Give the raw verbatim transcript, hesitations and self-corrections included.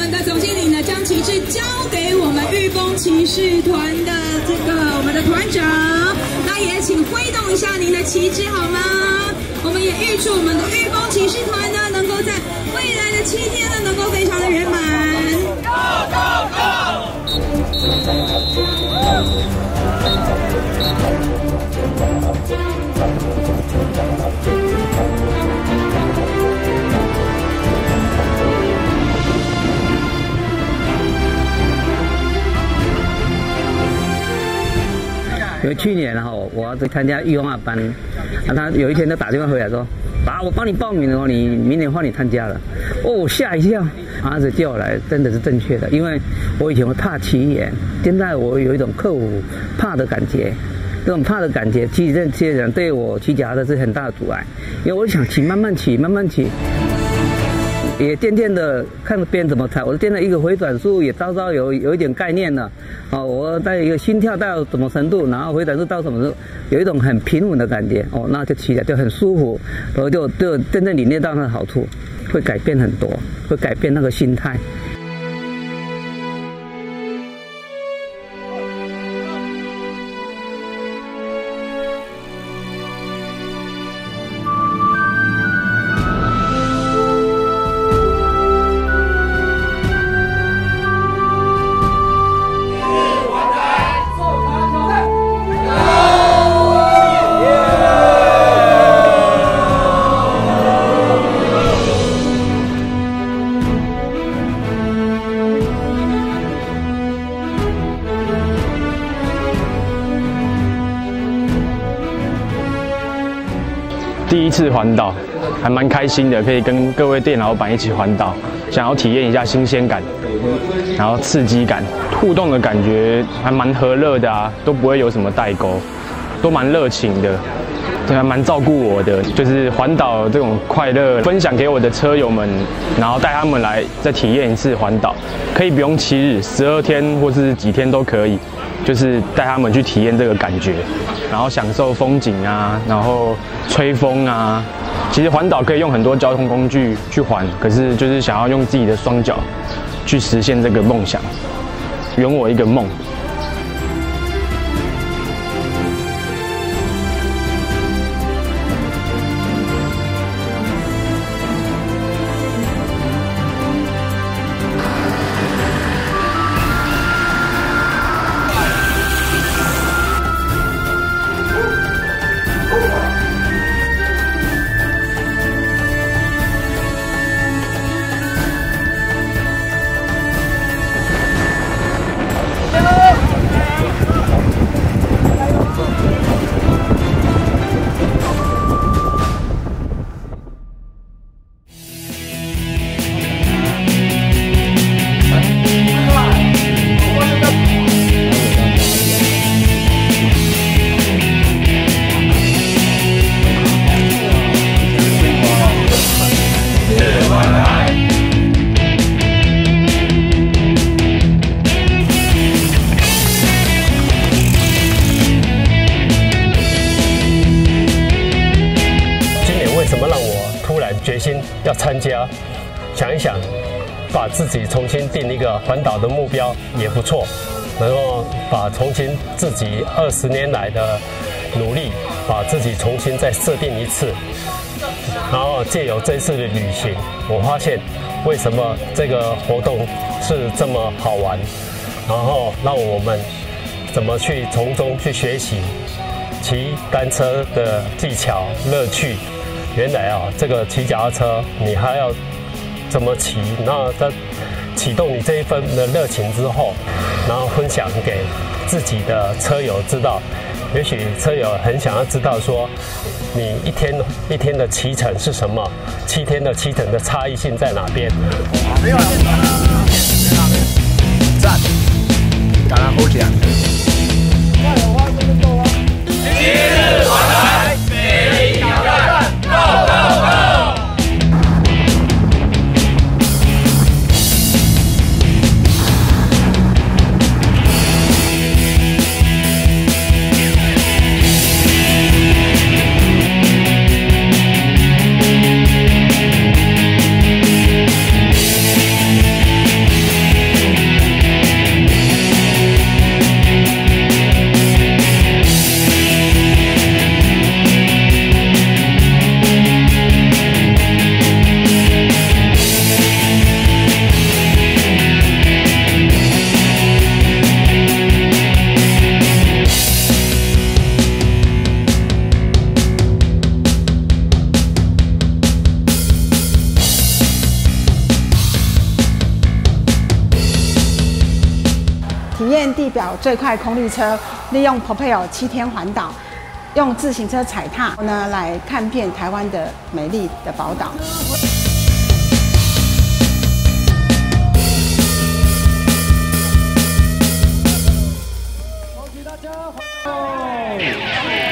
们的总经理呢，将旗帜交给我们御风骑士团的这个我们的团长，那也请挥动一下您的旗帜好吗？我们也预祝我们的御风骑士团呢，能够在未来的七天呢，能够非常的圆满。Go go go！ 因为去年哈，我要去参加御风班，啊，他有一天就打电话回来说：“爸，我帮你报名了，你明年换你参加了。”哦，吓一跳，儿子叫我来真的是正确的，因为我以前会怕骑野，现在我有一种克服怕的感觉，这种怕的感觉，其实这些人对我骑脚踏车是很大的阻碍，因为我想骑，慢慢骑，慢慢骑。也渐渐的看别人怎么踩，我渐渐一个回转速也稍稍有有一点概念了。哦，我在一个心跳到什么程度，然后回转速到什么程度，有一种很平稳的感觉。哦，那就骑起来就很舒服，然后就就真正领略到它的好处，会改变很多，会改变那个心态。 第一次环岛，还蛮开心的，可以跟各位店老板一起环岛，想要体验一下新鲜感，然后刺激感，互动的感觉还蛮和乐的啊，都不会有什么代沟，都蛮热情的，对，还蛮照顾我的，就是环岛这种快乐分享给我的车友们，然后带他们来再体验一次环岛，可以不用七日，十二天或是几天都可以。就是带他们去体验这个感觉，然后享受风景啊，然后吹风啊。其实环岛可以用很多交通工具去环，可是就是想要用自己的双脚去实现这个梦想，圆我一个梦。 决心要参加，想一想，把自己重新定一个环岛的目标也不错，然后把重新自己二十年来的努力，把自己重新再设定一次，然后借由这次的旅行，我发现为什么这个活动是这么好玩，然后让我们怎么去从中去学习骑单车的技巧、乐趣。原来啊，这个骑脚踏车你还要怎么骑？那在启动你这一份的热情之后，然后分享给自己的车友知道。也许车友很想要知道说，你一天一天的骑程是什么？七天的骑程的差异性在哪边？没有了，赞，当然好讲。加油啊，这么多啊！七日环台，美丽挑战 ，Go Go Go！ 我地表最快空力车，利用 Propel 七天环岛，用自行车踩踏呢来看遍台湾的美丽的宝岛。 恭喜大家！